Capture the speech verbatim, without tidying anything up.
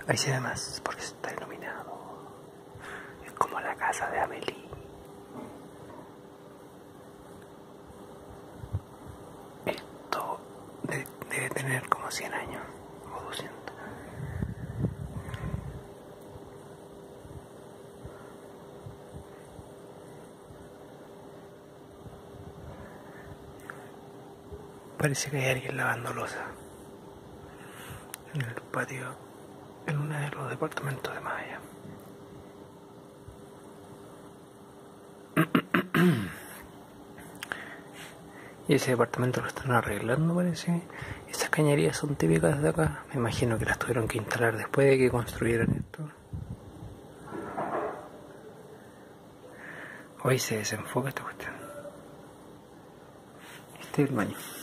Ahí se ve más porque está iluminado. Es como la casa de Amelie. Esto debe, debe tener como cien años o doscientos. Parece que hay alguien lavando losa en el patio, en uno de los departamentos de más allá. Y ese departamento lo están arreglando, parece. Esas cañerías son típicas de acá. Me imagino que las tuvieron que instalar después de que construyeron esto. Hoy se desenfoca esta cuestión. Este es el baño.